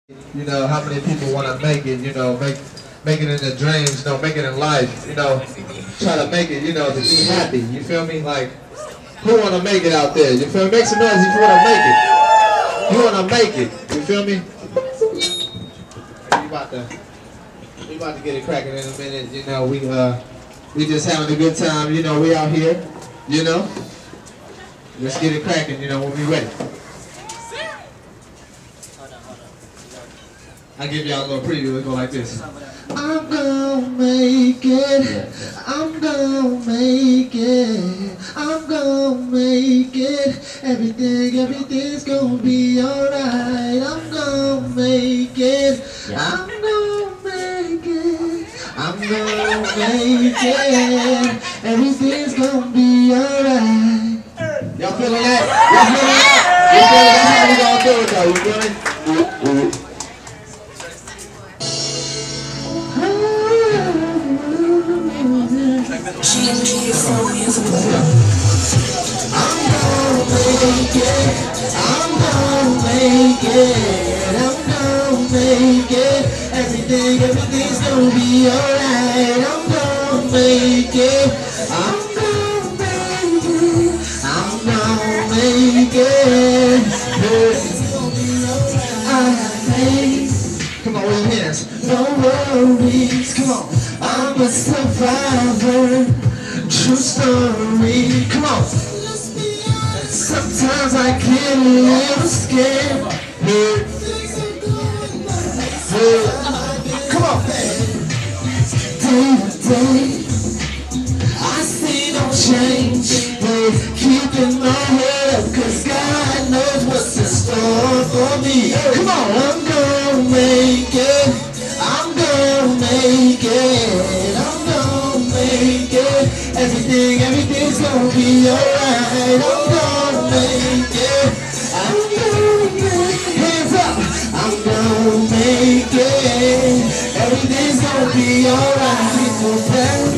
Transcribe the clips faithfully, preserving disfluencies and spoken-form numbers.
You know, how many people want to make it, you know, make make it in their dreams, you know, make it in life, you know, try to make it, you know, to be happy, you feel me? Like, who want to make it out there? You feel me? Make some noise if you want to make it. You want to make it, you feel me? We about to, we about to get it cracking in a minute, you know, we, uh, we just having a good time, you know, we out here, you know. Let's get it cracking, you know, when we ready. I'll give y'all a little preview. It'll go like this. I'm gonna make it. I'm gonna make it. I'm gonna make it. Everything, everything's gonna be alright. I'm gonna make it. I'm gonna make it. I'm gonna make it. Everything's gonna be alright. Y'all feeling that? Y'all feeling that? You feeling? That's how we gonna do it though. You feeling? I'm gonna make it, I'm gonna make it, I'm gonna make it, everything, everything's gonna be alright. I'm gonna make it, I'm gonna make it, I'm gonna make it, it's gonna be alright. Come on, with your hands. No worries, come on. I'm a survivor, true story. Come on. Sometimes I get a little scared. Hey. Hey. Come on. Day to day, I see no change. But keeping my head up, cause God knows what's in store for me. Come on, I'm gonna make it. I'm gonna make it, I'm gonna make it, everything, everything's gonna be alright. I'm gonna make it, I'm gonna make it, hands up, I'm gonna make it, everything's gonna be alright. People back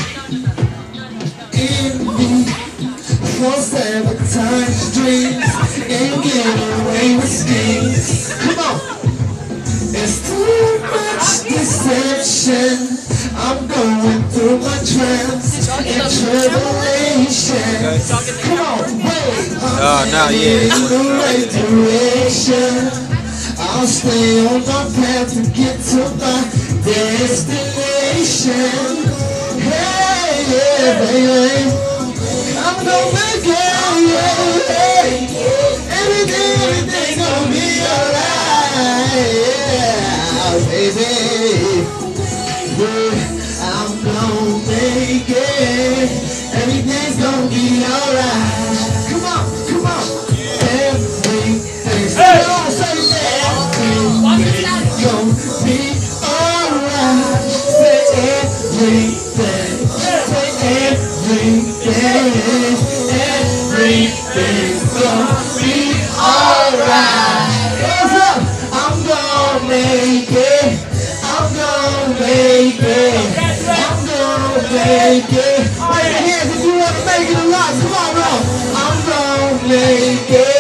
in me, won't sabotage dreams, and get away with schemes. Come on. It's too much deception. I'm going through my trials and tribulations. Come on, wait. I'm oh, headed in the right direction. I'll stay on my path to get to my destination. Hey, yeah, baby. I'm gonna make it, yeah. Everything, everything's gonna be alright. Baby, I'm gonna make it. Everything's gonna be alright. Come on, come on. Everything's hey. Gonna be alright. Say everything. Say everything. Everything's gonna be alright. What's up? I'm gonna make it. I'm gonna make it. I'm gonna make it. Raise your hands if you want to make it a lot. Come on, bro. I'm gonna make it.